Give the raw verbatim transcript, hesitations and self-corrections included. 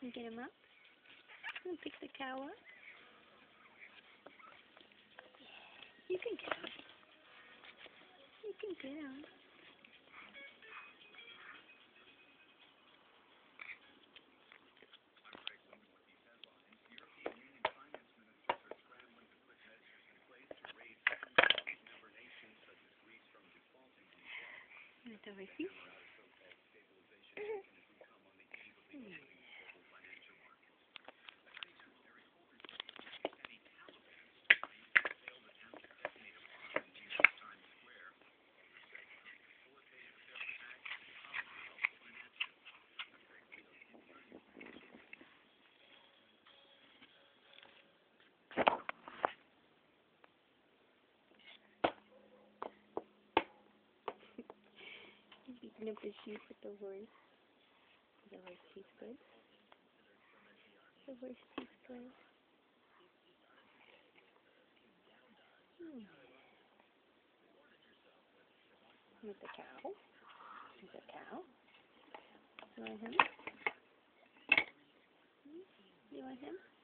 can get him up. You can pick the cow up. You can get him. You can get him. Ito, Vicky. Beating up the sheep with the horse. The horse tastes good. The horse tastes good. Hmm. With the cow. With the cow. You want him? You want him?